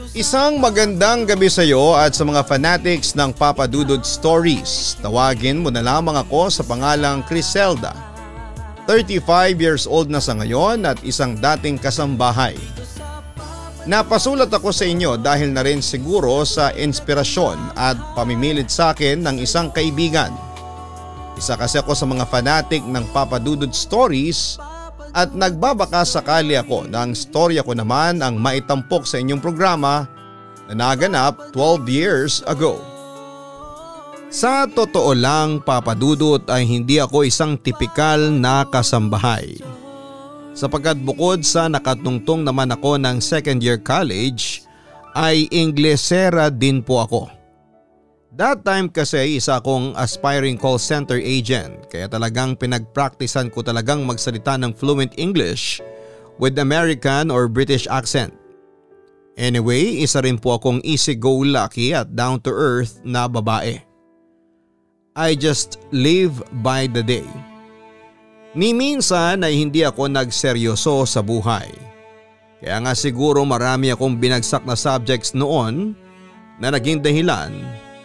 Isang magandang gabi sa iyo at sa mga fanatics ng Papa Dudut Stories. Tawagin mo na lamang ako sa pangalang Crizelda. 35 years old na sa ngayon at isang dating kasambahay. Napasulat ako sa inyo dahil na rin siguro sa inspirasyon at pamimilit sa akin ng isang kaibigan. Isa kasi ako sa mga fanatic ng Papa Dudut Stories at nagbabaka sakali ako na ang storya ko naman ang maitampok sa inyong programa na naganap 12 years ago. Sa totoo lang, Papa Dudut, ay hindi ako isang tipikal na kasambahay. Sapagkat bukod sa nakatungtong naman ako ng second year college, ay Inglesera din po ako. That time kasi isa akong aspiring call center agent kaya talagang pinagpraktisan ko talagang magsalita ng fluent English with American or British accent. Anyway, isa rin po akong easy-go-lucky at down-to-earth na babae. I just live by the day. Ni minsan ay hindi ako nagseryoso sa buhay. Kaya nga siguro marami akong binagsak na subjects noon na naging dahilan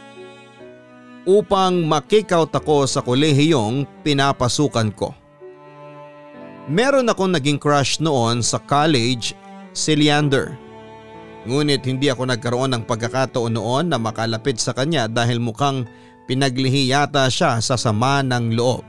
upang ma-kick out ako sa kolehiyong pinapasukan ko. Meron akong naging crush noon sa college, si Leander. Ngunit hindi ako nagkaroon ng pagkakataon noon na makalapit sa kanya dahil mukhang pinaglihi yata siya sa sama ng loob.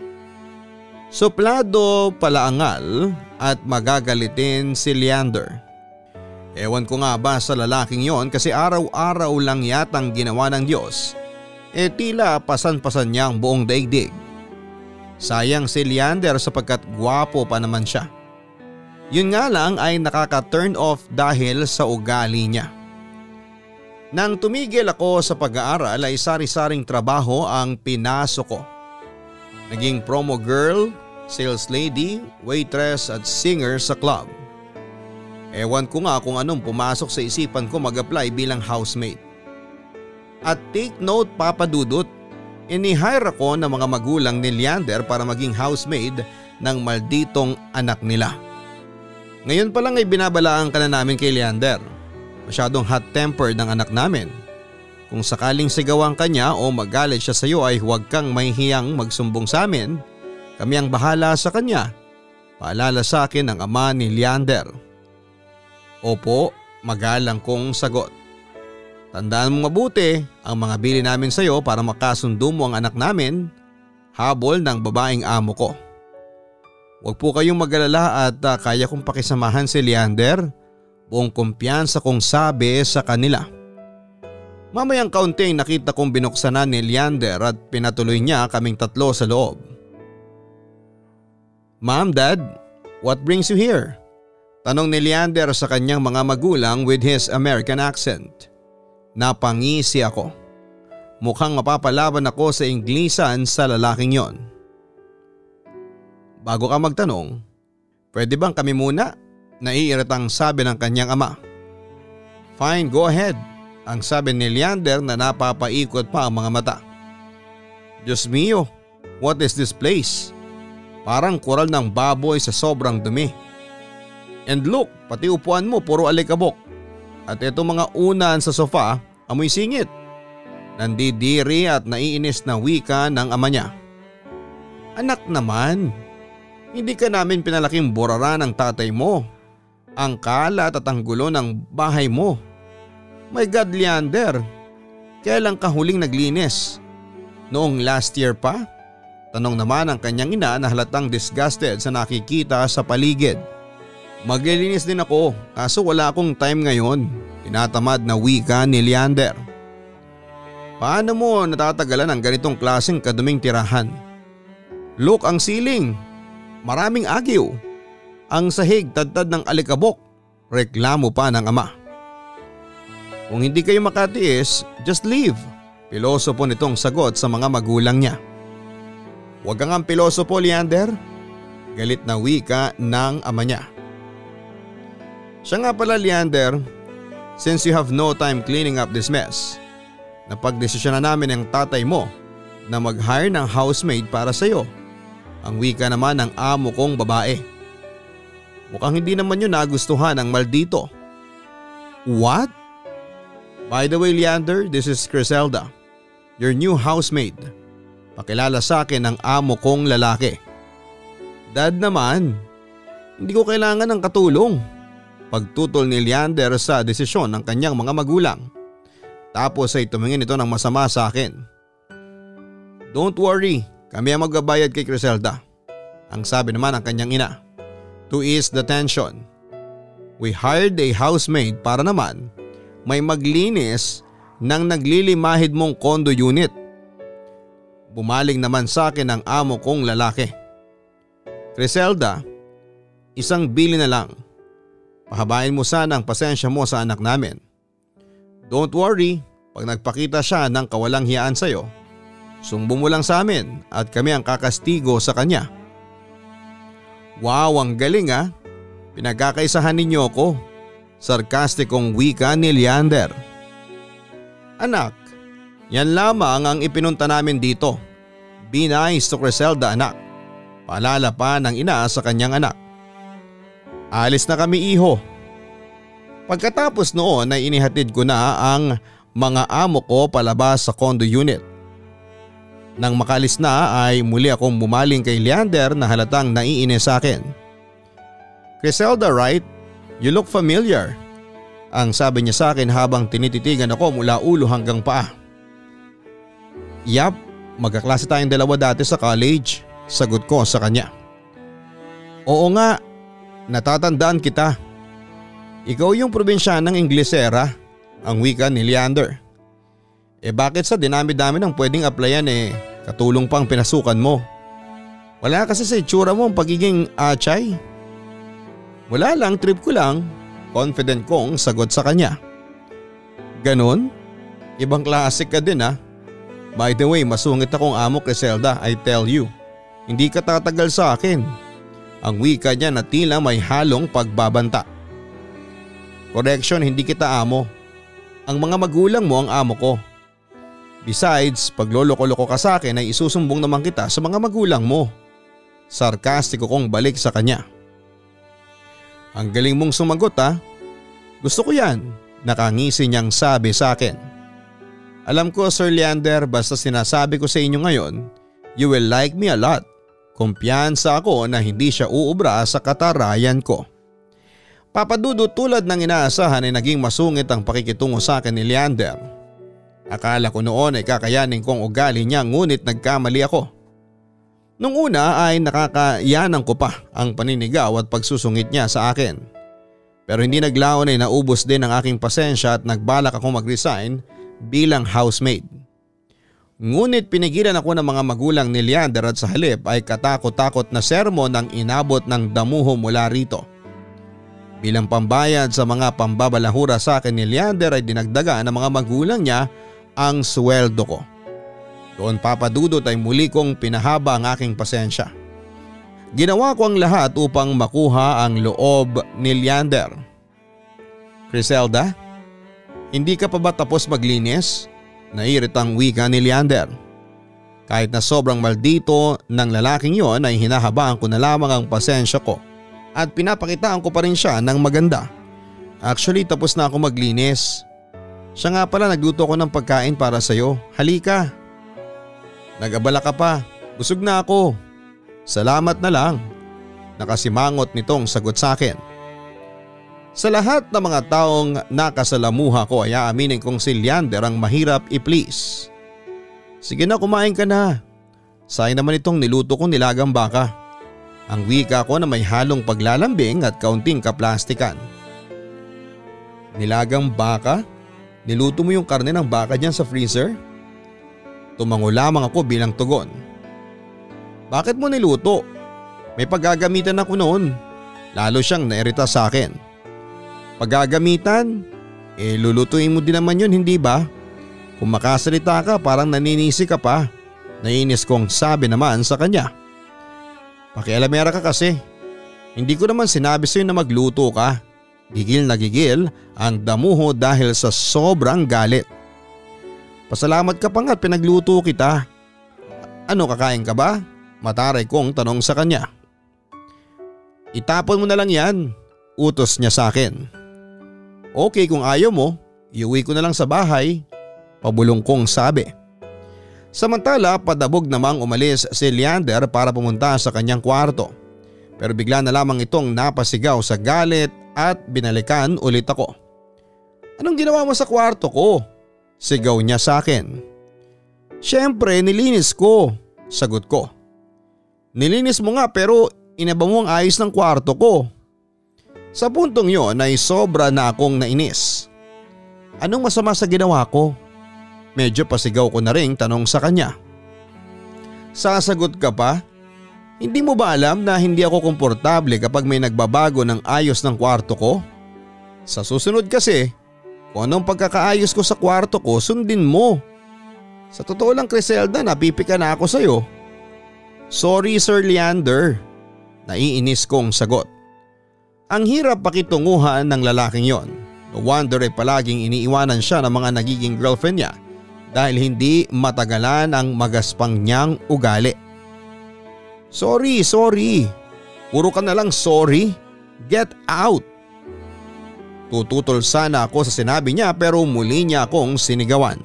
Suplado palaangal at magagalitin si Leander. Ewan ko nga ba sa lalaking yon kasi araw-araw lang yatang ginawa ng Diyos. Tila pasan-pasan niya ang buong daigdig. Sayang si Leander sapagkat gwapo pa naman siya. Yun nga lang ay nakaka-turn off dahil sa ugali niya. Nang tumigil ako sa pag-aaral ay sari-saring trabaho ang pinasok ko. Naging promo girl, sales lady, waitress at singer sa club. Ewan ko nga kung anong pumasok sa isipan ko mag-apply bilang housemate. At take note, Papa Dudut, ini-hire ako ng mga magulang ni Leander para maging housemaid ng malditong anak nila. Ngayon pa lang ay binabalaan ka na namin kay Leander. Masyadong hot-tempered ng anak namin. Kung sakaling sigawan ka niya o magalit siya sa iyo ay huwag kang mahihiyang magsumbong sa amin. Kami ang bahala sa kanya. Paalala sa akin ng ama ni Leander. Opo, magalang kong sagot. Tandaan mo mabuti ang mga bili namin sa iyo para makasundo mo ang anak namin, habol ng babaeng amo ko. Huwag po kayong mag-alala at kaya kong pakisamahan si Leander, buong kumpiyansa kong sabi sa kanila. Mamayang kaunting nakita kong binuksan na ni Leander at pinatuloy niya kaming tatlo sa loob. Ma'am, Dad, what brings you here? Tanong ni Leander sa kanyang mga magulang with his American accent. Napangisi ako. Mukhang mapapalaban ako sa Inglisan sa lalaking yon. Bago ka magtanong, pwede bang kami muna? Naiiritang sabi ng kanyang ama. Fine, go ahead, ang sabi ni Leander na napapaikot pa ang mga mata. Diyos mio, what is this place? Parang kural ng baboy sa sobrang dumi. And look, pati upuan mo puro alikabok. At itong mga unan sa sofa, amoy singit. Nandidiri at naiinis na wika ng ama niya. Anak naman, hindi ka namin pinalaking burara ng tatay mo. Ang kalat at ang gulo ng bahay mo. My God, Leander, kailan ka huling naglinis? Noong last year pa? Tanong naman ang kanyang ina na halatang disgusted sa nakikita sa paligid. Maglilinis din ako kaso wala akong time ngayon, tinatamad na wika ni Leander. Paano mo natatagalan ang ganitong klaseng kaduming tirahan? Look, ang ceiling, maraming agyo. Ang sahig tadtad ng alikabok, reklamo pa ng ama. Kung hindi kayo makatiis, just leave, pilosopo nitong sagot sa mga magulang niya. Huwag kang ang pilosopo, Leander, galit na wika ng ama niya. Siya nga pala, Leander, since you have no time cleaning up this mess, napagdesisyon na namin ang tatay mo na mag-hire ng housemaid para sa iyo. Ang wika naman ng amo kong babae. Mukhang hindi naman yun nagustuhan ng maldito. What? By the way Leander, this is Crizelda, your new housemaid. Pakilala sa akin ng amo kong lalaki. Dad naman, hindi ko kailangan ng katulong. Pagtutol ni Leander sa desisyon ng kanyang mga magulang. Tapos ay tumingin ito ng masama sa akin. Don't worry, kami ang magbabayad kay Crizelda. Ang sabi naman ng kanyang ina. To ease the tension, we hired a housemaid para naman may maglinis ng naglilimahid mong condo unit. Bumaling naman sa akin ang amo kong lalaki. Crizelda, isang bili na lang. Pahabain mo sana ang pasensya mo sa anak namin. Don't worry, pag nagpakita siya ng kawalang hiyaan sa'yo, sumbong mo lang sa amin at kami ang kakastigo sa kanya. Wow, ang galing ah. Pinagkakaisahan ninyo ako. Sarkastikong wika ni Leander. Anak, yan lamang ang ipinunta namin dito. Be nice to Crizelda anak. Paalala pa ng ina sa kanyang anak. Alis na kami iho. Pagkatapos noon ay inihatid ko na ang mga amo ko palabas sa condo unit. Nang makalis na ay muli akong bumaling kay Leander na halatang naiinis sa akin. Crizelda, right? You look familiar. Ang sabi niya sa akin habang tinititigan ako mula ulo hanggang paa. Yap, magkaklase tayong dalawa dati sa college. Sagot ko sa kanya. Oo nga, natatandaan kita. Ikaw yung probinsyanang Inglesera, ang wika ni Leander. Bakit sa dinami-dami ng pwedeng applyan katulong pang pinasukan mo? Wala kasi sa itsura mo ang pagiging achay. Wala lang, trip ko lang. Confident kong sagot sa kanya. Ganon? Ibang klase ka din ah. By the way, masungit akong amo Crizelda, I tell you. Hindi ka tatagal sa akin. Ang wika niya na tila may halong pagbabanta. Correction, hindi kita amo. Ang mga magulang mo ang amo ko. Besides, pag loloko-loko ka sa akin ay isusumbong naman kita sa mga magulang mo. Sarkastiko kong balik sa kanya. Ang galing mong sumagot ha. Gusto ko yan, nakangisi niyang sabi sa akin. Alam ko Sir Leander, basta sinasabi ko sa inyo ngayon, you will like me a lot. Kumpiyansa ako na hindi siya uubra sa katarayan ko. Papa Dudut, tulad ng inaasahan ay naging masungit ang pakikitungo sa akin ni Leander. Akala ko noon ay kakayanin kong ugali niya ngunit nagkamali ako. Nung una ay nakakayanan ko pa ang paninigaw at pagsusungit niya sa akin. Pero hindi naglaon ay naubos din ang aking pasensya at nagbalak akong mag-resign bilang housemaid. Ngunit pinigilan ako ng mga magulang ni Leander at sa halip ay katakot-takot na sermon ang inabot ng damuho mula rito. Bilang pambayad sa mga pambabalahura sa akin ni Leander ay dinagdagan ng mga magulang niya ang sweldo ko. Doon Papa Dudut ay muli kong pinahaba ang aking pasensya. Ginawa ko ang lahat upang makuha ang loob ni Leander. Crizelda, hindi ka pa ba tapos maglinis? Nairitang wika ni Leander. Kahit na sobrang maldito ng lalaking yon ay hinahabaan ko na lamang ang pasensya ko at pinapakitaan ko pa rin siya ng maganda. Actually tapos na ako maglinis. Siya nga pala, nagluto ko ng pagkain para sa'yo. Halika. Nag-abala ka pa. Busog na ako. Salamat na lang. Nakasimangot nitong sagot sa akin. Sa lahat ng mga taong nakasalamuha ko ay aaminin kong si Leander ang mahirap i-please. Sige na, kumain ka na. Sayang naman itong niluto kong nilagang baka. Ang wika ko na may halong paglalambing at kaunting kaplastikan. Nilagang baka? Niluto mo yung karne ng baka dyan sa freezer? Tumango lamang ako bilang tugon. Bakit mo niluto? May paggagamitan ako noon. Lalo siyang nairita sa akin. Paggagamitan? Lulutuin mo din naman yun, hindi ba? Kung makasalita ka parang naninisi ka pa. Nainis kong sabi naman sa kanya. Pakialamera ka kasi. Hindi ko naman sinabi sa'yo na magluto ka. Gigil na gigil ang damuho dahil sa sobrang galit. Pasalamat ka pa nga't pinagluto kita. Ano, kakain ka ba? Mataray kong tanong sa kanya. Itapon mo na lang yan, utos niya sa akin. Okay, kung ayaw mo, Iuwi ko na lang sa bahay, pabulong kong sabi. Samantala padabog namang umalis si Leander para pumunta sa kanyang kwarto. Pero bigla na lamang itong napasigaw sa galit at binalikan ulit ako. Anong ginawa mo sa kwarto ko? Sigaw niya sa akin. Siyempre nilinis ko, sagot ko. Nilinis mo nga pero inaba mo ang ayos ng kwarto ko. Sa puntong yon ay sobra na akong nainis. Anong masama sa ginawa ko? Medyo pasigaw ko na ring tanong sa kanya. Sasagot ka pa? Hindi mo ba alam na hindi ako komportable kapag may nagbabago ng ayos ng kwarto ko? Sa susunod kasi, kung anong pagkakaayos ko sa kwarto ko sundin mo. Sa totoo lang Crizelda, napipika na ako sa'yo. Sorry Sir Leander, naiinis kong sagot. Ang hirap pakitunguhan ng lalaking yon. No wonder ay palaging iniiwanan siya ng mga nagiging girlfriend niya dahil hindi matagalan ang magaspang niyang ugali. Sorry. Puro ka na lang sorry. Get out. Tututol sana ako sa sinabi niya pero muli niya akong sinigawan.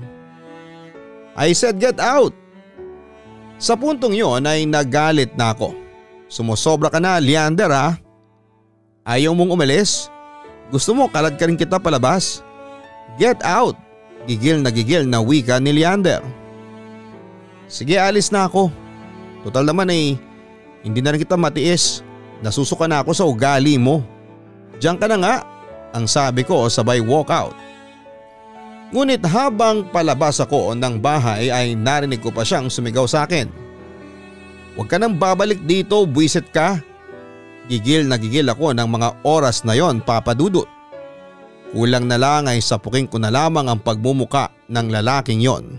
I said get out. Sa puntong yon ay nagalit na ako. Sumusobra ka na Leander ha. Ayaw mong umalis? Gusto mo kalad ka rin kita palabas? Get out. Gigil na wika ni Leander. Sige alis na ako. Total naman ay hindi na rin kita matiis. Nasusuka na ako sa ugali mo. Diyan ka na nga. Ang sabi ko sabay walk out. Ngunit habang palabas ako ng bahay ay narinig ko pa siyang sumigaw sa akin. Huwag ka nang babalik dito, buwisit ka. Gigil ako ng mga oras na yon, Papa Dudut. Kulang na lang ay sapukin ko na lamang ang pagmumuka ng lalaking yon.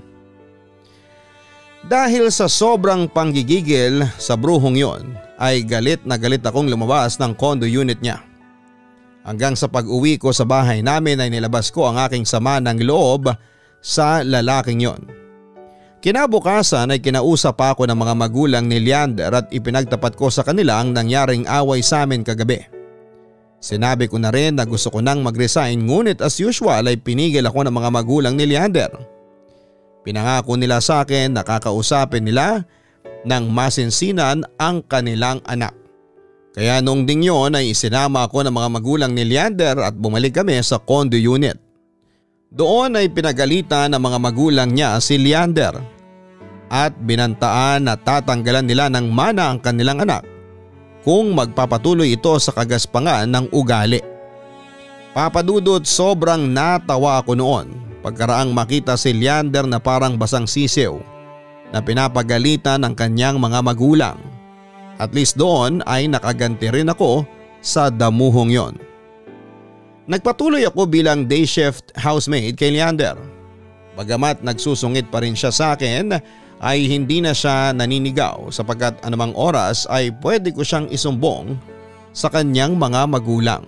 Dahil sa sobrang panggigigil sa bruhong yon ay galit na galit akong lumabas ng condo unit niya. Hanggang sa pag-uwi ko sa bahay namin ay nilabas ko ang aking sama ng loob sa lalaking yon. Kinabukasan ay kinausap ako ng mga magulang ni Leander at ipinagtapat ko sa kanila ang nangyaring away sa amin kagabi. Sinabi ko na rin na gusto ko nang mag-resign ngunit as usual ay pinigil ako ng mga magulang ni Leander. Pinangako nila sa akin na kakausapin nila ng masinsinan ang kanilang anak. Kaya noong ding yon ay isinama ako ng mga magulang ni Leander at bumalik kami sa condo unit. Doon ay pinagalitan ng mga magulang niya si Leander at binantaan na tatanggalan nila ng mana ang kanilang anak kung magpapatuloy ito sa kagaspangan ng ugali. Papa Dudut, sobrang natawa ako noon pagkaraang makita si Leander na parang basang sisiw na pinapagalitan ng kanyang mga magulang. At least doon ay nakaganti rin ako sa damuhong yon. Nagpatuloy ako bilang day shift housemaid kay Leander. Bagamat nagsusungit pa rin siya sa akin ay hindi na siya naninigaw sapagkat anumang oras ay pwede ko siyang isumbong sa kanyang mga magulang.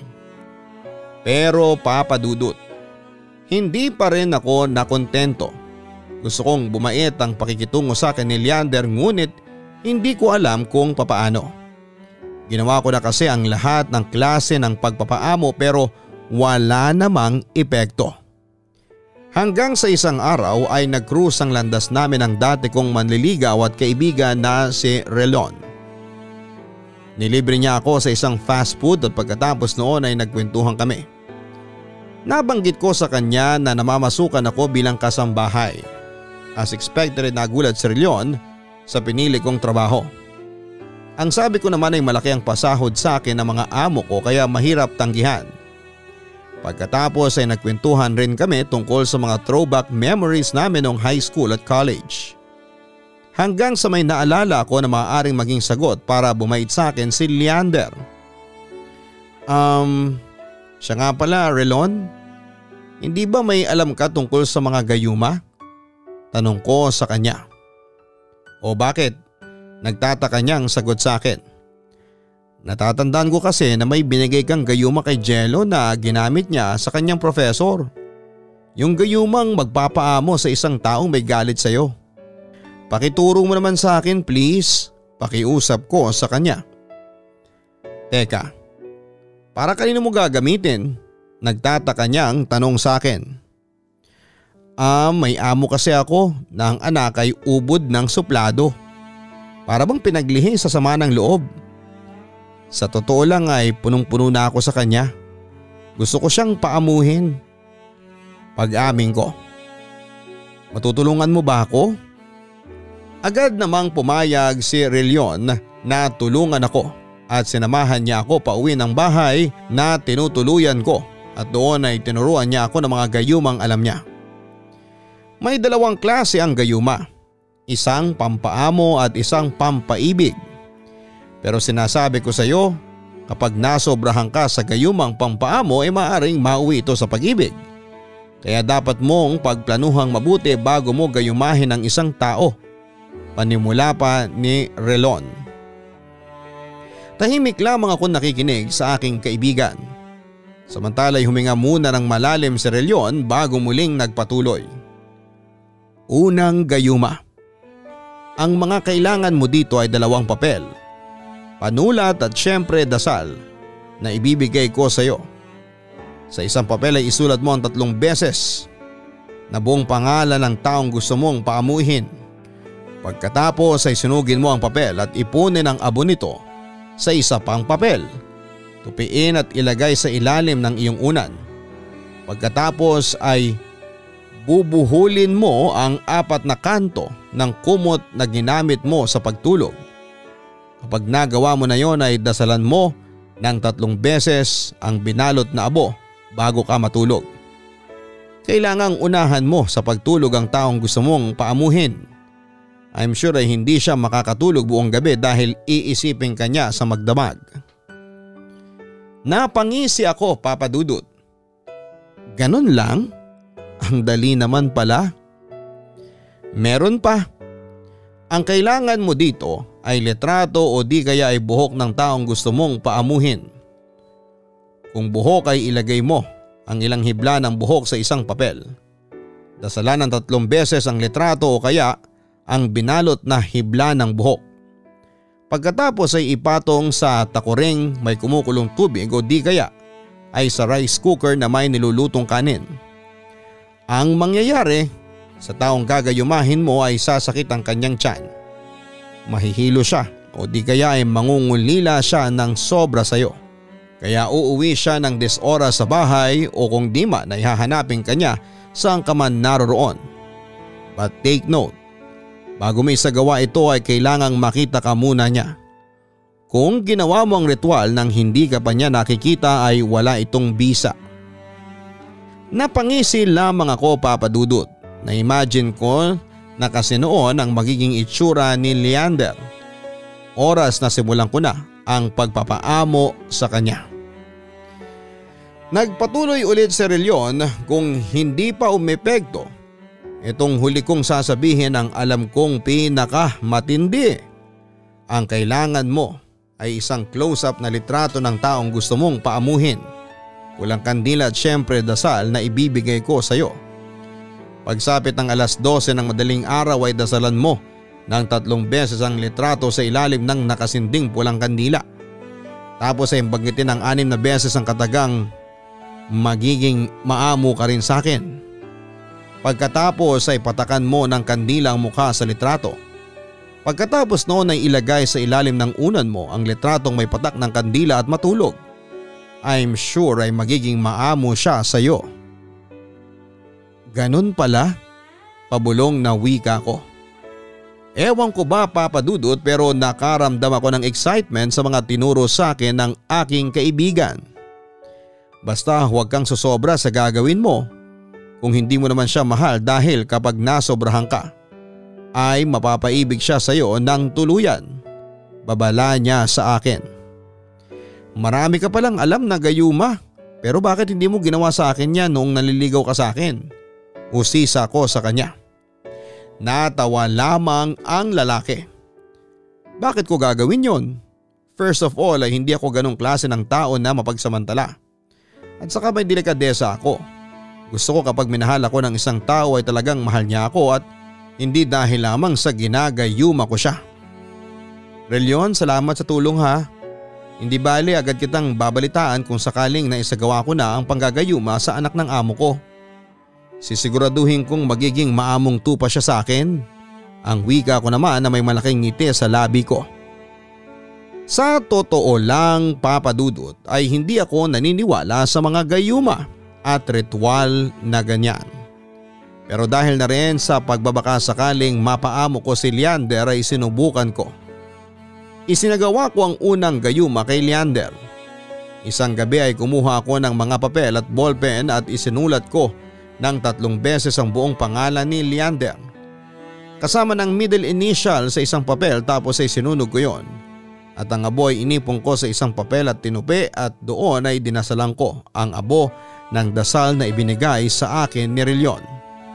Pero Papa Dudut, hindi pa rin ako nakontento. Gusto kong bumait ang pakikitungo sa akin ni Leander ngunit hindi ko alam kung papaano. Ginawa ko na kasi ang lahat ng klase ng pagpapaamo pero wala namang epekto. Hanggang sa isang araw ay nag-cruise ang landas namin ang dati kong manliligaw at kaibigan na si Relon. Nilibre niya ako sa isang fast food at pagkatapos noon ay nagkwentuhan kami. Nabanggit ko sa kanya na namamasukan ako bilang kasambahay. As expected, nagulat si Relon sa pinili kong trabaho. Ang sabi ko naman ay malaki ang pasahod sa akin ng mga amo ko kaya mahirap tanggihan. Pagkatapos ay nagkwentuhan rin kami tungkol sa mga throwback memories namin noong high school at college. Hanggang sa may naalala ako na maaaring maging sagot para bumait sa akin si Leander. Siya nga pala Relon, hindi ba may alam ka tungkol sa mga gayuma? Tanong ko sa kanya. O bakit? Nagtataka niyang sagot sa akin. Natatandaan ko kasi na may binigay kang gayuma kay Jello na ginamit niya sa kanyang professor. Yung gayumang magpapaamo sa isang taong may galit sa'yo. Pakituro mo naman sa akin please. Pakiusap ko sa kanya. Teka, para kanino mo gagamitin? Nagtataka niyang tanong sa akin. May amo kasi ako na ang anak ay ubod ng suplado. Para bang pinaglihi sa sama ng loob. Sa totoo lang ay punong-puno na ako sa kanya. Gusto ko siyang paamuhin. Pag-amin ko. Matutulungan mo ba ako? Agad namang pumayag si Relion na tulungan ako at sinamahan niya ako pauwi ng bahay na tinutuluyan ko at doon ay tinuruan niya ako ng mga gayumang alam niya. May dalawang klase ang gayuma, isang pampaamo at isang pampaibig. Pero sinasabi ko sa iyo, kapag nasobrahan ka sa gayumang pampaamo ay maaaring mauwi ito sa pag-ibig. Kaya dapat mong pagplanuhang mabuti bago mo gayumahin ang isang tao. Panimula pa ni Relon. Tahimik lamang ako nakikinig sa aking kaibigan. Samantala'y huminga muna ng malalim si Relon bago muling nagpatuloy. Unang gayuma. Ang mga kailangan mo dito ay dalawang papel. Panulat at syempre dasal na ibibigay ko sa iyo. Sa isang papel ay isulat mo ang 3 beses na buong pangalan ng taong gusto mong paamuhin. Pagkatapos ay sunugin mo ang papel at ipunin ang abo nito sa isa pang papel. Tupiin at ilagay sa ilalim ng iyong unan. Pagkatapos ay bubuhulin mo ang 4 na kanto ng kumot na ginamit mo sa pagtulog. Kapag nagawa mo na yon ay dasalan mo ng 3 beses ang binalot na abo bago ka matulog. Kailangang unahan mo sa pagtulog ang taong gusto mong paamuhin. I'm sure ay hindi siya makakatulog buong gabi dahil iisipin kanya sa magdamag. Napangisi ako, Papa Dudut. Ganon lang? Ang dali naman pala. Meron pa. Ang kailangan mo dito ay litrato o di kaya ay buhok ng taong gusto mong paamuhin. Kung buhok ay ilagay mo ang ilang hibla ng buhok sa isang papel. Dasalan ng 3 beses ang litrato o kaya ang binalot na hibla ng buhok. Pagkatapos ay ipatong sa takuring may kumukulong tubig o di kaya ay sa rice cooker na may nilulutong kanin. Ang mangyayari, sa taong gagayumahin mo ay sasakit ang kanyang tiyan. Mahihilo siya o di kaya ay mangungulila siya ng sobra sa iyo. Kaya uuwi siya ng 10 oras sa bahay o kung di man ay hahanapin kanya saan ka man naroroon. But take note, bago mo isagawa ito ay kailangang makita ka muna niya. Kung ginawa mo ang ritual nang hindi ka pa niya nakikita ay wala itong bisa. Napangisi lamang ako, Papa Dudut. Na-imagine ko na kasi noon ang magiging itsura ni Leander. Oras na simulan ko na ang pagpapaamo sa kanya. Nagpatuloy ulit si Relion kung hindi pa umepekto. Itong huli kong sasabihin ang alam kong pinakamatindi. Ang kailangan mo ay isang close-up na litrato ng taong gusto mong paamuhin. Walang kandila at syempre dasal na ibibigay ko sa iyo. Pagsapit ng alas 12 ng madaling araw ay dasalan mo ng 3 beses ang litrato sa ilalim ng nakasinding pulang kandila. Tapos ay banggitin ng 6 na beses ang katagang magiging maamo ka rin sa akin. Pagkatapos ay patakan mo ng kandila ang mukha sa litrato. Pagkatapos noon ay ilagay sa ilalim ng unan mo ang litratong may patak ng kandila at matulog. I'm sure ay magiging maamo siya sa iyo. Ganun pala, pabulong na wika ko. Ewan ko ba, Papa Dudut, pero nakaramdam ako ng excitement sa mga tinuro sa akin ng aking kaibigan. Basta huwag kang susobra sa gagawin mo. Kung hindi mo naman siya mahal dahil kapag nasobrahan ka, ay mapapaibig siya sa iyo ng tuluyan. Babala niya sa akin. Marami ka palang alam na gayuma, pero bakit hindi mo ginawa sa akin yan noong naliligaw ka sa akin? Usisa ko sa kanya. Natawa lamang ang lalaki. Bakit ko gagawin yon? First of all ay hindi ako ganong klase ng tao na mapagsamantala. At saka may delikadesa ako. Gusto ko kapag minahal ako ng isang tao ay talagang mahal niya ako at hindi dahil lamang sa ginagayuma ko siya. Relion, salamat sa tulong ha. Hindi bali agad kitang babalitaan kung sakaling naisagawa ko na ang panggagayuma sa anak ng amo ko. Sisiguraduhin kong magiging maamong tupa siya sa akin. Ang wika ko naman na may malaking ngiti sa labi ko. Sa totoo lang, Papa Dudut, ay hindi ako naniniwala sa mga gayuma at ritual na ganyan. Pero dahil na rin sa pagbabaka sakaling mapaamo ko si Leander ay sinubukan ko. Isinagawa ko ang unang gayuma kay Leander. Isang gabi ay kumuha ako ng mga papel at ballpen at isinulat ko ng 3 beses ang buong pangalan ni Leander. Kasama ng middle initial sa isang papel, tapos ay sinunog ko yon. At ang abo ay inipon ko sa isang papel at tinupi, at doon ay dinasalang ko ang abo ng dasal na ibinigay sa akin ni Rilyon.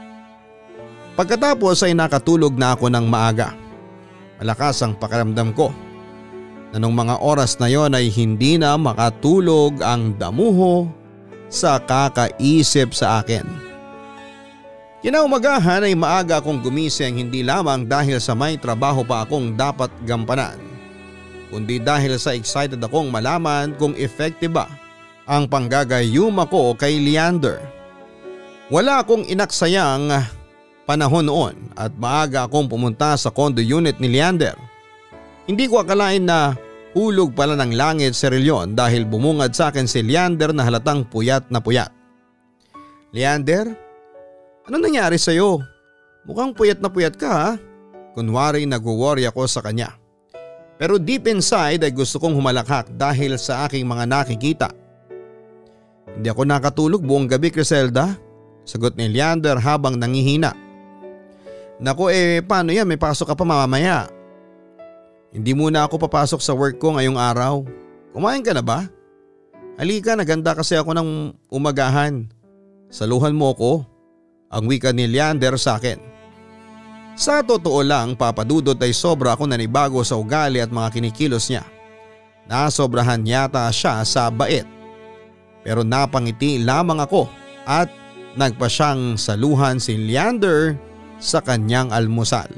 Pagkatapos ay nakatulog na ako ng maaga. Malakas ang pakiramdam ko. Na nung mga oras na yon ay hindi na makatulog ang damuho sa kakaisip sa akin. Kinaumagahan ay maaga akong gumising, hindi lamang dahil sa may trabaho pa akong dapat gampanan, kundi dahil sa excited akong malaman kung effective ba ang panggagayuma ko kay Leander. Wala akong inaksayang panahon noon at maaga akong pumunta sa condo unit ni Leander. Hindi ko akalain na hulog pala ng langit si Rilyon dahil bumungad sa akin si Leander na halatang puyat na puyat. "Leander, ano nangyari sa'yo? Mukhang puyat na puyat ka ha?" Kunwari nag-worry ako sa kanya. Pero deep inside ay gusto kong humalakhak dahil sa aking mga nakikita. "Hindi ako nakatulog buong gabi, Crizelda," sagot ni Leander habang nangihina. "Naku paano yan, may pasok ka pa mamaya." "Hindi muna ako papasok sa work ko ngayong araw. Kumain ka na ba? Halika, naganda kasi ako ng umagahan. Saluhan mo ko," ang wika ni Leander sa akin. Sa totoo lang, Papa Dudut, ay sobra akong nanibago sa ugali at mga kinikilos niya. Nasobrahan yata siya sa bait. Pero napangiti lamang ako at nagpa siyang saluhan si Leander sa kanyang almusal.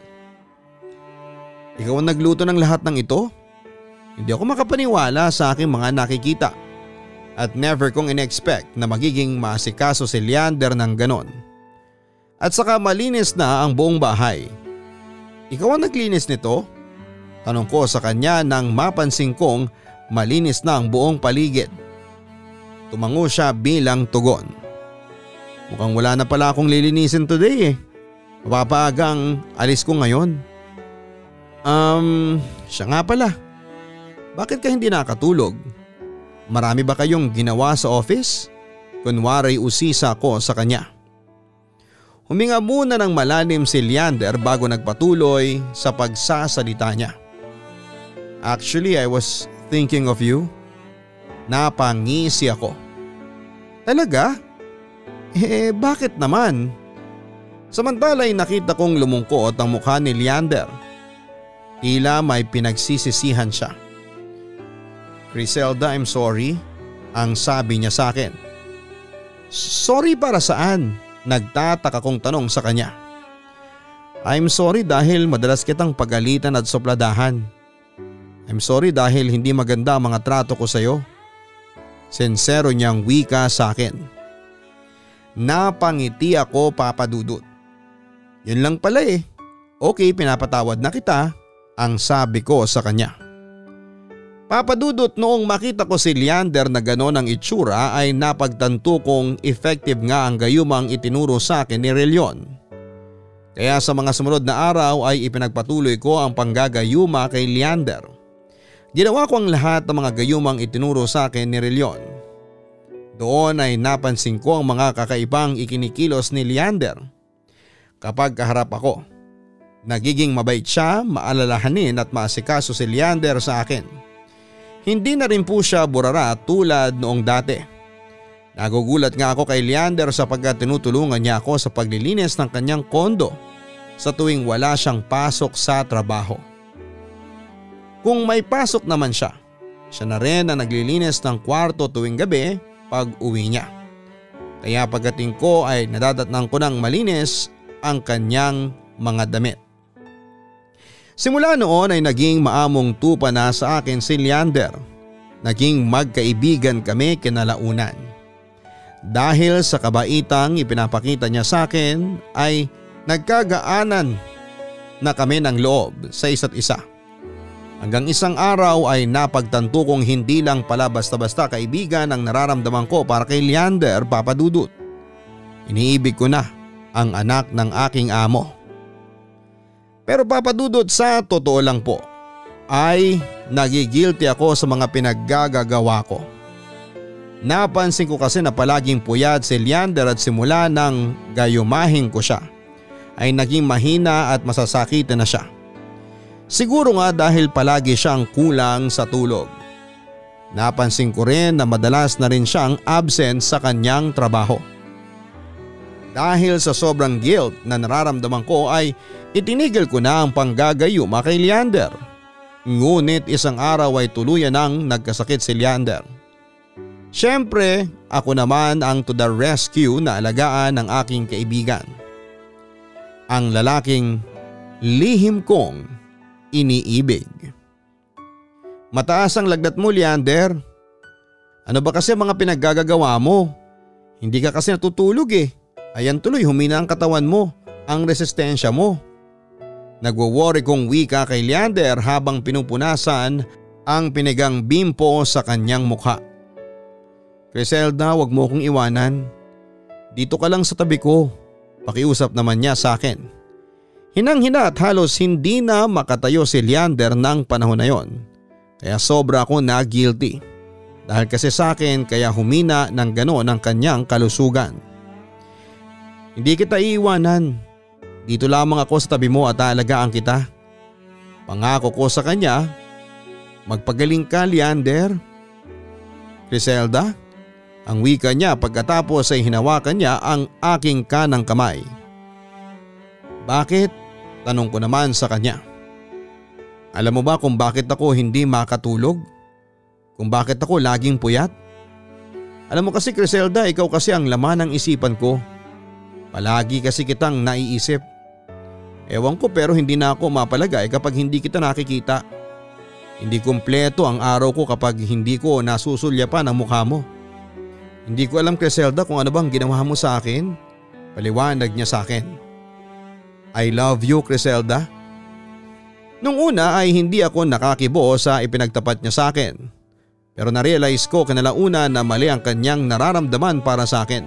"Ikaw ang nagluto ng lahat ng ito?" Hindi ako makapaniwala sa aking mga nakikita. At never kong in-expect na magiging maasikaso si Leander ng ganon. At saka malinis na ang buong bahay. "Ikaw ang naglinis nito?" Tanong ko sa kanya nang mapansin kong malinis na ang buong paligid. Tumango siya bilang tugon. "Mukhang wala na pala akong lilinisin today eh. Mapapaagang alis ko ngayon." Siya nga pala. Bakit ka hindi nakatulog? Marami ba kayong ginawa sa office?" Kunwari usisa ko sa kanya. Huminga muna ng malalim si Leander bago nagpatuloy sa pagsasalita niya. "Actually, I was thinking of you." Napangisi ako. "Talaga? Bakit naman?" Samantala'y nakita kong lumungkot ang mukha ni Leander. Tila may pinagsisisihan siya. "Crizelda, I'm sorry," ang sabi niya sa akin. "Sorry para saan?" Nagtataka kong tanong sa kanya. "I'm sorry dahil madalas kitang pagalitan at supladahan. I'm sorry dahil hindi maganda ang mga trato ko sa iyo." Sincero niyang wika sa akin. Napangiti ako, Papa Dudut. "Yun lang pala eh. Okay, pinapatawad na kita," ang sabi ko sa kanya. Papa Dudut, noong makita ko si Leander na gano'n ang itsura ay napagtanto kong effective nga ang gayumang itinuro sa akin ni Rilyon. Kaya sa mga sumunod na araw ay ipinagpatuloy ko ang panggagayuma kay Leander. Ginawa ko ang lahat ng mga gayumang itinuro sa akin ni Rilyon. Doon ay napansin ko ang mga kakaibang ikinikilos ni Leander. Kapag kaharap ako, nagiging mabait siya, maalalahanin at maasikaso si Leander sa akin. Hindi na rin po siya burara tulad noong dati. Nagugulat nga ako kay Leander sapagkat tinutulungan niya ako sa paglilinis ng kanyang kondo sa tuwing wala siyang pasok sa trabaho. Kung may pasok naman siya na rin ang naglilinis ng kwarto tuwing gabi pag uwi niya. Kaya pagdating ko ay nadadatnang ko ng malinis ang kanyang mga damit. Simula noon ay naging maamong tupa na sa akin si Leander. Naging magkaibigan kami kinalaunan. Dahil sa kabaitang ipinapakita niya sa akin ay nagkagaanan na kami ng loob sa isa't isa. Hanggang isang araw ay napagtanto kong hindi lang pala basta-basta kaibigan ang nararamdaman ko para kay Leander, Papa Dudut. Iniibig ko na ang anak ng aking amo. Pero Papa Dudut, sa totoo lang po ay nagigilty ako sa mga pinaggagawa ko. Napansin ko kasi na palaging puyat si Leander at simula nang gayumahin ko siya ay naging mahina at masasakitan na siya. Siguro nga dahil palagi siyang kulang sa tulog. Napansin ko rin na madalas na rin siyang absent sa kanyang trabaho. Dahil sa sobrang guilt na nararamdaman ko ay itinigil ko na ang panggagayuma kay Leander. Ngunit isang araw ay tuluyan nang nagkasakit si Leander. Siyempre, ako naman ang to the rescue na alagaan ng aking kaibigan. Ang lalaking lihim kong iniibig. Mataas ang lagnat mo, Leander. Ano ba kasi mga pinaggagawa mo? Hindi ka kasi natutulog eh. Ayan tuloy, humina ang katawan mo, ang resistensya mo. Nagwo-worry kong wika kay Leander habang pinupunasan ang pinigang bimpo sa kanyang mukha. Crizelda, wag mo kong iwanan. Dito ka lang sa tabi ko. Pakiusap naman niya sa akin. Hinang-hina at halos hindi na makatayo si Leander ng panahon na yon. Kaya sobra ako na guilty. Dahil kasi sa akin kaya humina ng gano'n ang kanyang kalusugan. Hindi kita iiwanan. Dito lamang ako sa tabi mo at aalagaan kita. Pangako ko sa kanya, magpagaling ka, Leander. Crizelda, ang wika niya pagkatapos ay hinawakan niya ang aking kanang kamay. Bakit? Tanong ko naman sa kanya. Alam mo ba kung bakit ako hindi makatulog? Kung bakit ako laging puyat? Alam mo kasi, Crizelda, ikaw kasi ang laman ng isipan ko. Palagi kasi kitang naiisip. Ewan ko pero hindi na ako mapalagay kapag hindi kita nakikita. Hindi kumpleto ang araw ko kapag hindi ko nasusulyapan ang mukha mo. Hindi ko alam, Crizelda, kung ano bang ginawa mo sa akin. Paliwanag niya sa akin. I love you, Crizelda. Nung una ay hindi ako nakakibo sa ipinagtapat niya sa akin. Pero na-realize ko kinalauna na mali ang kanyang nararamdaman para sa akin.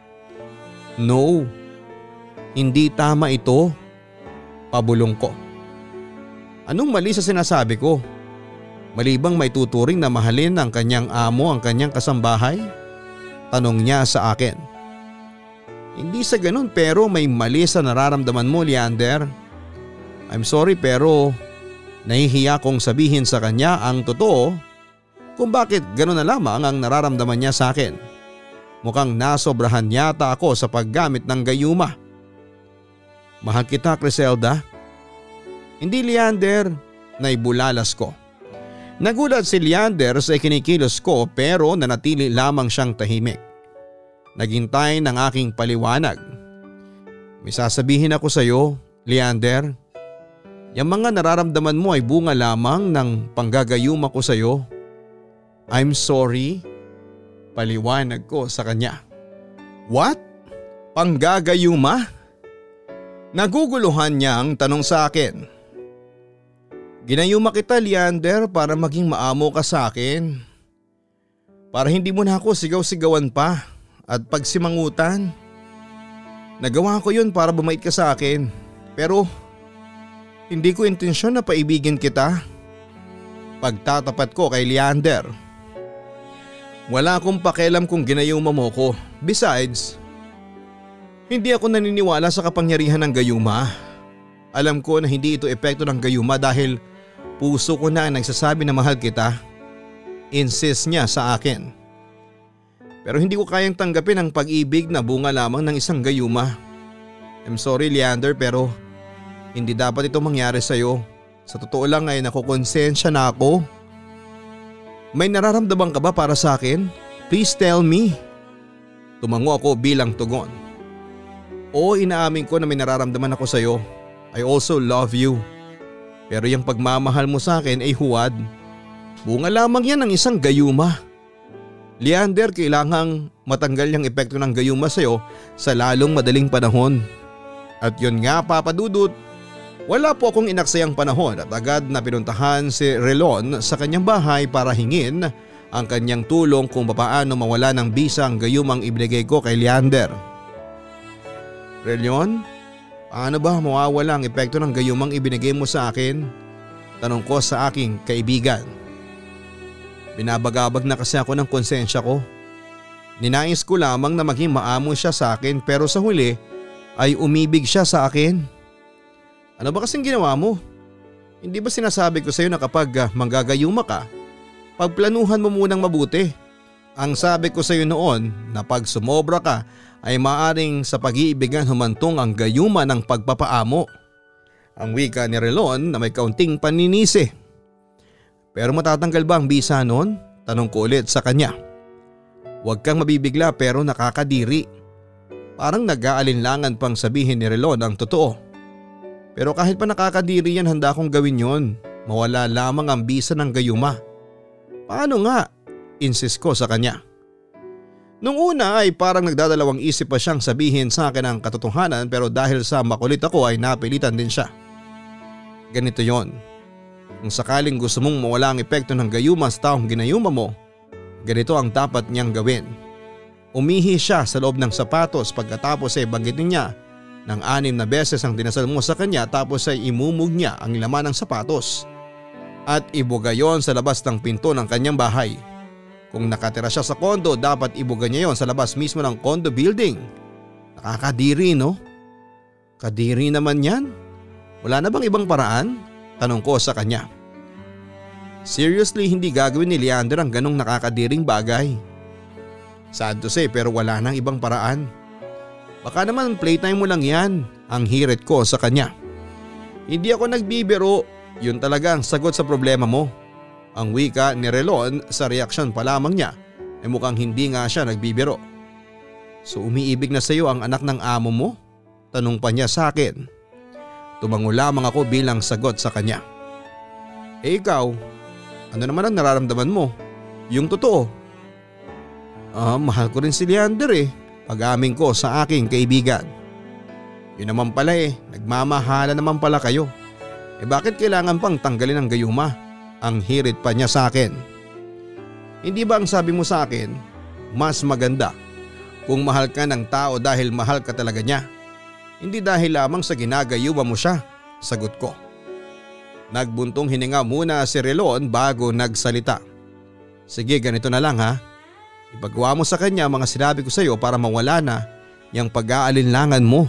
No, hindi tama ito. Pabulong ko. Anong mali sa sinasabi ko? Mali bang may tuturing na mahalin ang kanyang amo ang kanyang kasambahay? Tanong niya sa akin. Hindi sa ganun pero may mali sa nararamdaman mo, Leander. I'm sorry pero nahihiya kong sabihin sa kanya ang totoo kung bakit ganun na lamang ang nararamdaman niya sa akin. Mukhang nasobrahan yata ako sa paggamit ng gayuma. Mahal kita, Crizelda. Hindi, Leander, naibulalas ko. Nagulat si Leander sa ikinikilos ko pero nanatili lamang siyang tahimik. Naghintay ng aking paliwanag. May sasabihin ako sa iyo, Leander. Yung mga nararamdaman mo ay bunga lamang ng panggagayuma ko sa iyo. I'm sorry. Paliwanag ko sa kanya. What? Panggagayuma? Naguguluhan niyang tanong sa akin. Ginayuma kita, Leander, para maging maamo ka sa akin. Para hindi mo na ako sigaw-sigawan pa at pagsimangutan. Nagawa ko yun para bumait ka sa akin. Pero hindi ko intensyon na paibigin kita. Pagtatapat ko kay Leander. Wala akong pakialam kung ginayuma mo ko. Besides, hindi ako naniniwala sa kapangyarihan ng gayuma. Alam ko na hindi ito epekto ng gayuma dahil puso ko na ang nagsasabi na mahal kita. Insist niya sa akin. Pero hindi ko kayang tanggapin ang pag-ibig na bunga lamang ng isang gayuma. I'm sorry, Leander, pero hindi dapat ito mangyari sa'yo. Sa totoo lang ay nakukonsensya na ako. May nararamdaman ka ba para sa akin? Please tell me. Tumango ako bilang tugon. Oo, inaamin ko na may nararamdaman ako sa'yo. I also love you. Pero yung pagmamahal mo sa akin ay huwad. Bunga lamang yan ng isang gayuma. Leander, kailangang matanggal yung epekto ng gayuma sa'yo sa lalong madaling panahon. At yun nga Papa Dudut, wala po akong inaksayang panahon at agad na pinuntahan si Relon sa kanyang bahay para hingin ang kanyang tulong kung papaano mawala ng bisa ang gayumang ibinigay ko kay Leander. Relon, paano ba mawawala ang epekto ng gayumang ibinigay mo sa akin? Tanong ko sa aking kaibigan. Binabagabag na kasi ako ng konsensya ko. Ninais ko lamang na maging maamo siya sa akin pero sa huli ay umibig siya sa akin. Ano ba kasing ginawa mo? Hindi ba sinasabi ko sa iyo na kapag manggagayuma ka, pagplanuhan mo munang mabuti? Ang sabi ko sa iyo noon na pag sumobra ka ay maaring sa pag-iibigan humantong ang gayuma ng pagpapaamo. Ang wika ni Relon na may kaunting paninisi. Pero matatanggal ba ang bisa noon? Tanong ko ulit sa kanya. Huwag kang mabibigla pero nakakadiri. Parang nag-aalinlangan pang sabihin ni Relon ang totoo. Pero kahit pa nakakadiri yan, handa kong gawin yon. Mawala lamang ang bisa ng gayuma. Paano nga? Insist ko sa kanya. Nung una ay parang nagdadalawang isip pa siyang sabihin sa akin ang katotohanan pero dahil sa makulit ako ay napilitan din siya. Ganito yon. Kung sakaling gusto mong mawala ang epekto ng gayuma sa taong ginayuma mo, ganito ang dapat niyang gawin. Umihi siya sa loob ng sapatos pagkatapos ay banggitin niya ng 6 na beses ang dinasal mo sa kanya tapos ay imumog niya ang laman ng sapatos at ibuga yon sa labas ng pinto ng kanyang bahay. Kung nakatira siya sa kondo, dapat ibuga niya yon sa labas mismo ng condo building. Nakakadiri, no? Kadiri naman yan. Wala na bang ibang paraan? Tanong ko sa kanya. Seriously, hindi gagawin ni Leander ang ganong nakakadiring bagay. Sad to say pero wala nang ibang paraan. Baka naman playtime mo lang yan, ang hirit ko sa kanya. Hindi ako nagbibiro, yun talaga ang sagot sa problema mo. Ang wika ni Relon sa reaksyon pa lamang niya ay mukhang hindi nga siya nagbibiro. So umiibig na sa iyo ang anak ng amo mo? Tanong pa niya sa akin. Tumango lamang ako bilang sagot sa kanya. Eh ikaw, ano naman ang nararamdaman mo? Yung totoo. Mahal ko rin si Leander pag-amin ko sa aking kaibigan. Yun naman pala nagmamahala naman pala kayo. Bakit kailangan pang tanggalin ang gayuma? Ang hirit pa niya sa akin. Hindi ba ang sabi mo sa akin, mas maganda kung mahal ka ng tao dahil mahal ka talaga niya? Hindi dahil lamang sa ginagayuma mo siya, sagot ko. Nagbuntong hininga muna si Relon bago nagsalita. Sige, ganito na lang ha. Ipagawa mo sa kanya mga sinabi ko sa iyo para mawala na yung pag-aalinlangan mo.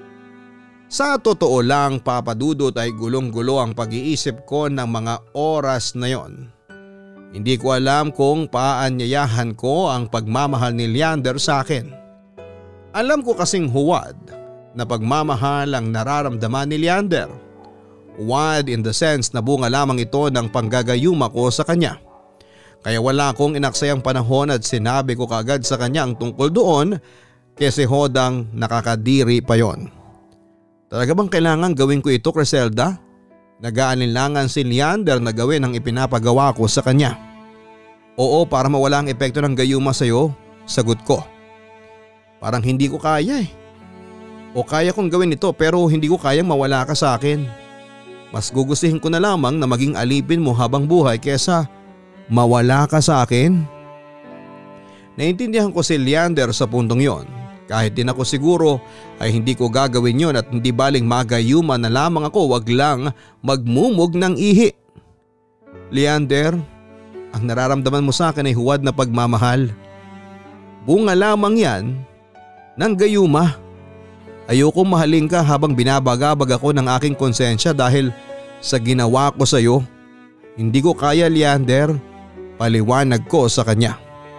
Sa totoo lang Papa Dudut ay gulong-gulo ang pag-iisip ko ng mga oras na yon. Hindi ko alam kung paanyayahan ko ang pagmamahal ni Leander sa akin. Alam ko kasing huwad na pagmamahal ang nararamdaman ni Leander. Huwad in the sense na bunga lamang ito ng panggagayuma ko sa kanya. Kaya wala akong inaksayang panahon at sinabi ko kaagad sa kanya ang tungkol doon kasi hodang nakakadiri pa yon. Talaga bang kailangan gawin ko ito, Crizelda? Nag-aalinlangan si Leander na gawin ang ipinapagawa ko sa kanya. Oo, para mawala ang epekto ng gayuma sa iyo, sagot ko. Parang hindi ko kaya O kaya kong gawin ito pero hindi ko kayang mawala ka sa akin. Mas gugustuhin ko na lamang na maging alipin mo habang buhay kesa mawala ka sa akin. Naintindihan ko si Leander sa puntong yon. Kahit din ako siguro ay hindi ko gagawin yon at hindi baling magayuma na lamang ako, wag lang magmumog ng ihi. Leander, ang nararamdaman mo sa akin ay huwad na pagmamahal. Bunga lamang yan ng gayuma. Ayoko mahalin ka habang binabagabag ako ng aking konsensya dahil sa ginawa ko sa iyo. Hindi ko kaya, Leander, paliwanag ko sa kanya.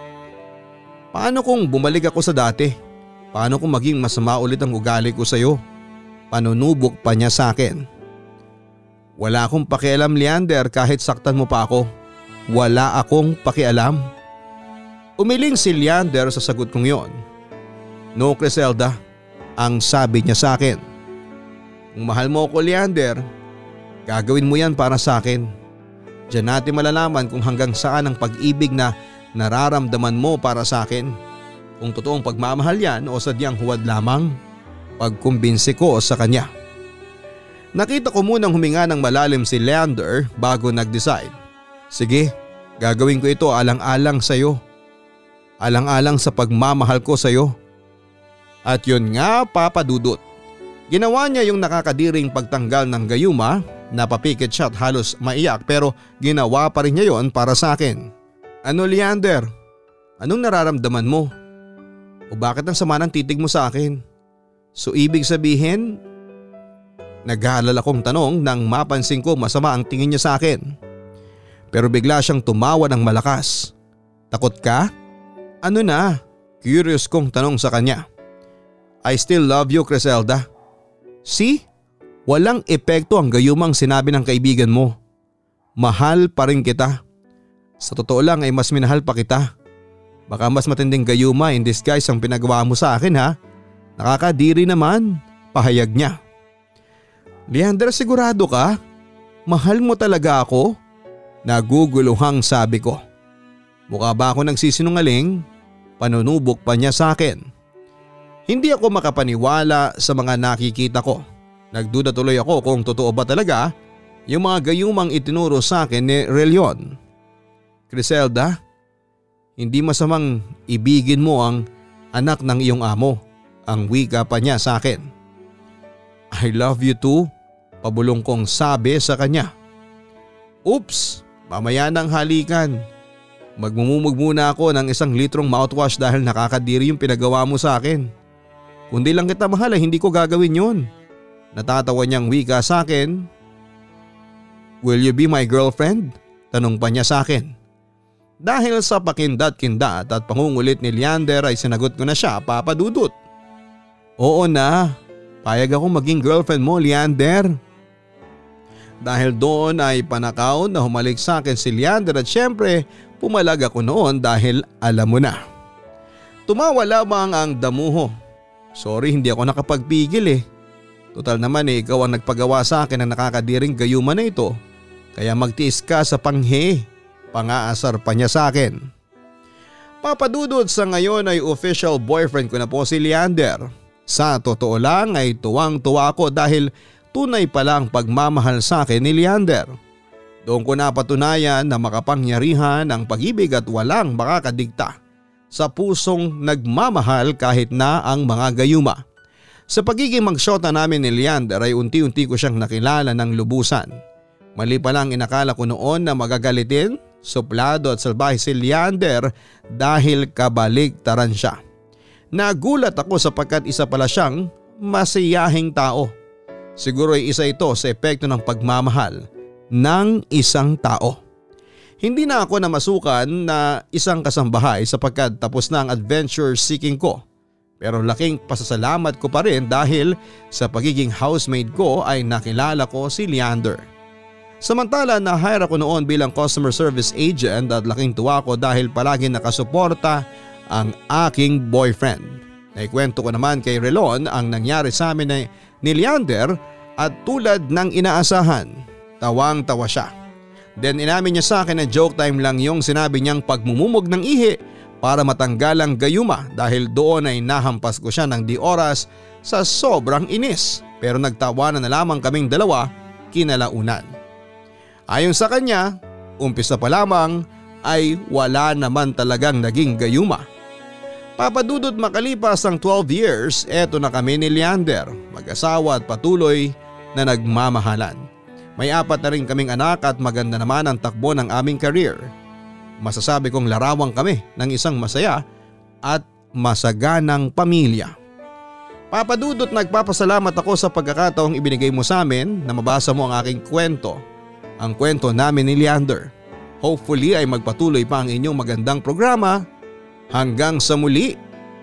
Paano kung bumalik ako sa dati? Paano kung maging masama ulit ang ugali ko sa iyo? Panunubok pa niya sa akin. Wala akong pakialam, Leander, kahit saktan mo pa ako. Wala akong pakialam. Umiling si Leander sa sagot kong yon. No, Crizelda, ang sabi niya sa akin. Kung mahal mo ako, Leander, gagawin mo yan para sa akin. Diyan natin malalaman kung hanggang saan ang pag-ibig na nararamdaman mo para sa akin. Kung totoong pagmamahal yan o sadyang huwad lamang, pagkumbinsi ko sa kanya. Nakita ko munang huminga ng malalim si Leander bago nag-decide. Sige, gagawin ko ito alang-alang sa iyo. Alang-alang sa pagmamahal ko sa iyo. At yun nga, Papa Dudut. Ginawa niya yung nakakadiring pagtanggal ng gayuma, napapikit siya at halos maiyak pero ginawa pa rin niya yon para sa akin. Ano Leander? Anong nararamdaman mo? O bakit ang sama ng titig mo sa akin? So ibig sabihin? Nag-aalala kong tanong nang mapansin ko masama ang tingin niya sa akin. Pero bigla siyang tumawa ng malakas. Takot ka? Ano na? Curious kong tanong sa kanya. I still love you, Crizelda. See? Walang epekto ang gayumang sinabi ng kaibigan mo. Mahal pa rin kita. Sa totoo lang ay mas minahal pa kita. Baka mas matinding gayuma in disguise ang pinagawa mo sa akin ha. Nakakadiri naman, pahayag niya. Leander, sigurado ka? Mahal mo talaga ako? Naguguluhang sabi ko. Mukha ba ako nagsisinungaling? Panunubok pa niya sa akin. Hindi ako makapaniwala sa mga nakikita ko. Nagduda tuloy ako kung totoo ba talaga yung mga gayumang itinuro sa akin ni Relion. Crizelda, hindi masamang ibigin mo ang anak ng iyong amo, ang wika pa niya sa akin. I love you too, pabulong kong sabi sa kanya. Oops, mamaya ng halikan. Magmumumog muna ako ng 1 litrong mouthwash dahil nakakadiri yung pinagawa mo sa akin. Kundi lang kita mahal ay hindi ko gagawin yun. Natatawa niyang wika sa akin. Will you be my girlfriend? Tanong pa niya sa akin. Dahil sa pakindat-kindat at pangungulit ni Leander ay sinagot ko na siya, Papa Dudut. Oo na, payag akong maging girlfriend mo, Leander. Dahil doon ay panakaw na humalik sa akin si Leander at syempre pumalag ako noon dahil alam mo na. Tumawa lamang ang damuho. Sorry, hindi ako nakapagpigil eh. Total naman ikaw ang nagpagawa sa akin ng nakakadiring gayuma na ito. Kaya magtiis ka sa panghe. Pangaasar pa niya sa akin. Papa Dudut, sa ngayon ay official boyfriend ko na po si Leander. Sa totoo lang ay tuwang-tuwa ako dahil tunay pala ang pagmamahal sa akin ni Leander. Doon ko napatunayan na makapangyarihan ang pag-ibig at walang makakadikta sa pusong nagmamahal kahit na ang mga gayuma. Sa pagiging magsyota namin ni Leander ay unti-unti ko siyang nakilala ng lubusan. Mali pa lang inakala ko noon na magagalitin, suplado at salbahe si Leander dahil kabaligtaran siya. Nagulat ako sapagkat isa pala siyang masiyahing tao. Siguro ay isa ito sa epekto ng pagmamahal ng isang tao. Hindi na ako namasukan na isang kasambahay sapagkat tapos na ang adventure seeking ko. Pero laking pasasalamat ko pa rin dahil sa pagiging housemaid ko ay nakilala ko si Leander. Samantala na-hire ako noon bilang customer service agent at laking tuwa ko dahil palagi nakasuporta ang aking boyfriend. Naikwento ko naman kay Relon ang nangyari sa amin ni Leander at tulad ng inaasahan, tawang-tawa siya. Then inamin niya sa akin na joke time lang yung sinabi niyang pagmumumog ng ihi para matanggal ang gayuma dahil doon ay nahampas ko siya ng di oras sa sobrang inis. Pero nagtawanan na lamang kaming dalawa kinalaunan. Ayon sa kanya, umpisa pa lamang ay wala naman talagang naging gayuma. Papa Dudut, makalipas ang 12 years, eto na kami ni Leander, mag-asawa at patuloy na nagmamahalan. May 4 na rin kaming anak at maganda naman ang takbo ng aming career. Masasabi kong larawang kami ng isang masaya at masaganang pamilya. Papa Dudut, nagpapasalamat ako sa pagkakataong ibinigay mo sa amin na mabasa mo ang aking kwento. Ang kwento namin ni Leander. Hopefully ay magpatuloy pa ang inyong magandang programa. Hanggang sa muli.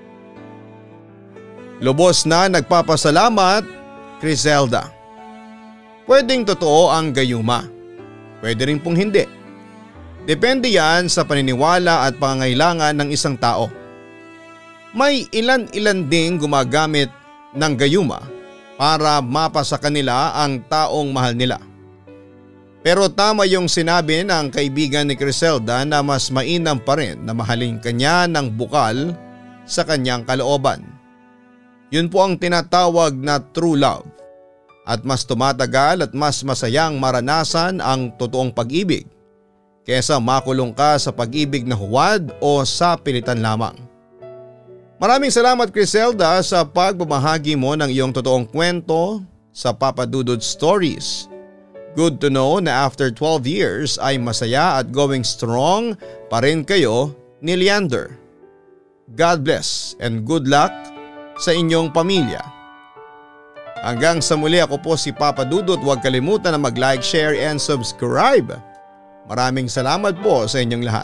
Lubos na nagpapasalamat, Crizelda. Pwedeng totoo ang gayuma. Pwede rin pong hindi. Depende yan sa paniniwala at pangangailangan ng isang tao. May ilan-ilan ding gumagamit ng gayuma para mapa sa kanila ang taong mahal nila. Pero tama yung sinabi ng kaibigan ni Crizelda na mas mainam pa rin na mahalin kanya ng bukal sa kanyang kalooban. Yun po ang tinatawag na true love. At mas tumatagal at mas masayang maranasan ang totoong pag-ibig kesa makulong ka sa pag-ibig na huwad o sa pilitan lamang. Maraming salamat Crizelda sa pagbabahagi mo ng iyong totoong kwento sa Papa Dudut Stories. Good to know na after 12 years ay masaya at going strong pa rin kayo ni Leander. God bless and good luck sa inyong pamilya. Hanggang sa muli, ako po si Papa Dudut. Huwag kalimutan na mag-like, share and subscribe. Maraming salamat po sa inyong lahat.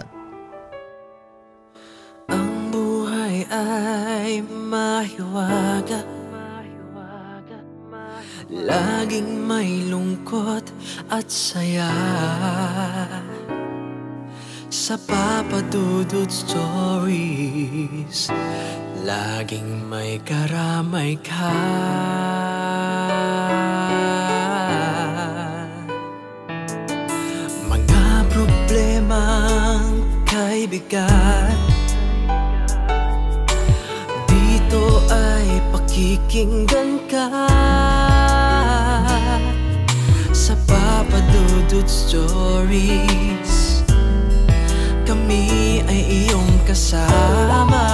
Ang buhay ay mahiwaga, laging may lungkot at saya. Sa Papa Dudut Stories, laging may karamay ka. Mga problemang kay bigat, dito ay pakikinggan ka. Sa Papa Dudut Stories, kami ay iyong kasama.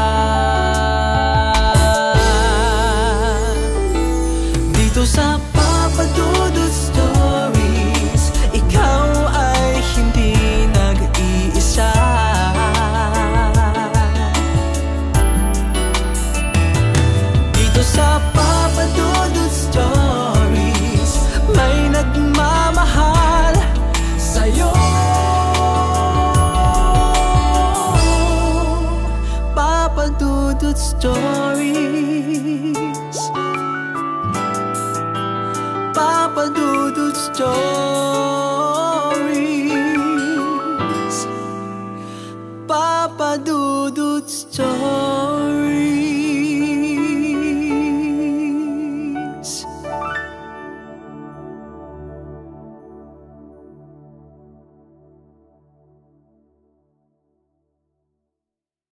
Dito sa Papa Dudut Stories, ikaw ay hindi nag-iisa. Dito sa Papa Dudut Stories, may nagmamahal sa'yo. Papa Dudut Stories, Papa Dudut Stories.